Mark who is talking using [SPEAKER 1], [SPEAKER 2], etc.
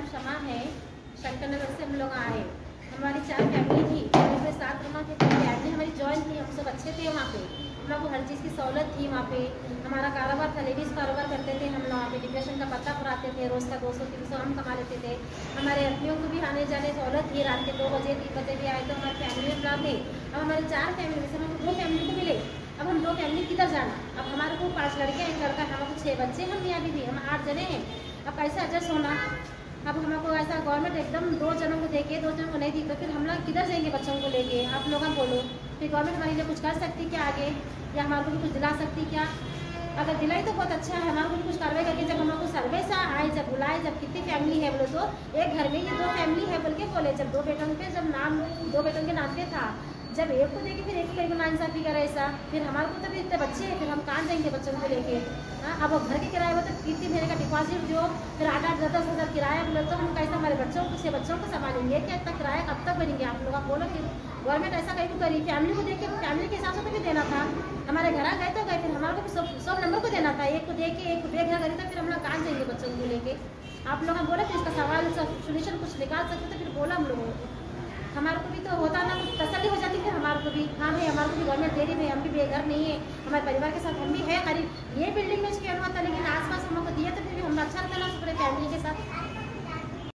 [SPEAKER 1] शमा है, शंकर नगर से हम लोग आए। हमारी 4 फैमिली थी, उसमें 7 लोगों की फैमिली हमारी जॉइन थी। हम सब अच्छे थे वहाँ पे, हम लोग को हर चीज़ की सहूलत थी वहाँ पे। हमारा कारोबार था, लेडीज़ कारोबार करते थे हम लोग वहाँ पे। डिप्रेशन का पत्ता फुराते थे, रोज़ का 200-300 हम कमा लेते थे। हमारे आदमियों को भी आने जाने सहूलत थी, रात के 2 बजे 3 बजे भी आए तो हमारी फैमिली में थे। अब हमारी 4 फैमिली में से हम 2 फैमिली को मिले। अब हम 2 फैमिली किधर जाना? अब हमारे को 5 लड़के, 1 लड़का, हमारे को 6 बच्चे, हम मियाँ बीवी, हम 8 जने हैं। अब कैसे एडजस्ट होना? अब हमको ऐसा गवर्नमेंट एकदम 2 जनों को देके 2 जनों को नहीं दी तो फिर हम लोग किधर जाएंगे बच्चों को लेके? आप लोग बोलो, फिर गवर्नमेंट हमारे लिए कुछ कर सकती क्या आगे, या हमारे को भी कुछ दिला सकती क्या? अगर दिलाई तो बहुत अच्छा है, हमारे को भी कुछ कार्रवाई करके जब हम लोग को सर्वे से आए, जब बुलाए, जब कितनी फैमिली है बोले तो एक घर में ये 2 फैमिली है बोल के बोले। जब 2 बेटों पे जब नाम 2 बेटों के नाम पे था, जब एक को देखे फिर एक ही को नाइंसाफी करे ऐसा, फिर हमारे को तो भी इतने बच्चे हैं, फिर हम कहाँ जाएंगे बच्चों को लेके? हाँ, अब घर के किराए में तो कितनी महीने का डिपॉजिट जो, फिर 8-8 10-10 हज़ार किराया बोले तो हम कैसे हमारे बच्चों को 6 बच्चों को संभालेंगे? क्या इतना किराया कब तक भरेंगे? आप लोग बोलो। फिर गवर्नमेंट ऐसा कहीं को करी, फैमिली को देख के फैमिली के हिसाब से तो भी देना था। हमारे घर आ गए तो गए, फिर हमारे को भी 100 नंबर को देना था। एक को दे के एक को बेघर करी तो फिर हम लोग कहाँ जाएंगे बच्चों को लेके? आप लोग बोले तो इसका सवाल सोल्यूशन कुछ निकाल सकते तो फिर बोला हम लोगों को। हमारे को भी तो होता ना, कुछ तसल्ली हो जाती फिर हमारे को भी। हाँ भाई, हमारे को भी गवर्नमेंट दे रही है, हम भी बेघर नहीं है, हमारे परिवार के साथ हम भी है करीब ये बिल्डिंग में हुआ था, लेकिन आसपास हम लोग को दिया तो फिर भी हम अच्छा लगता ना पूरे फैमिली के साथ।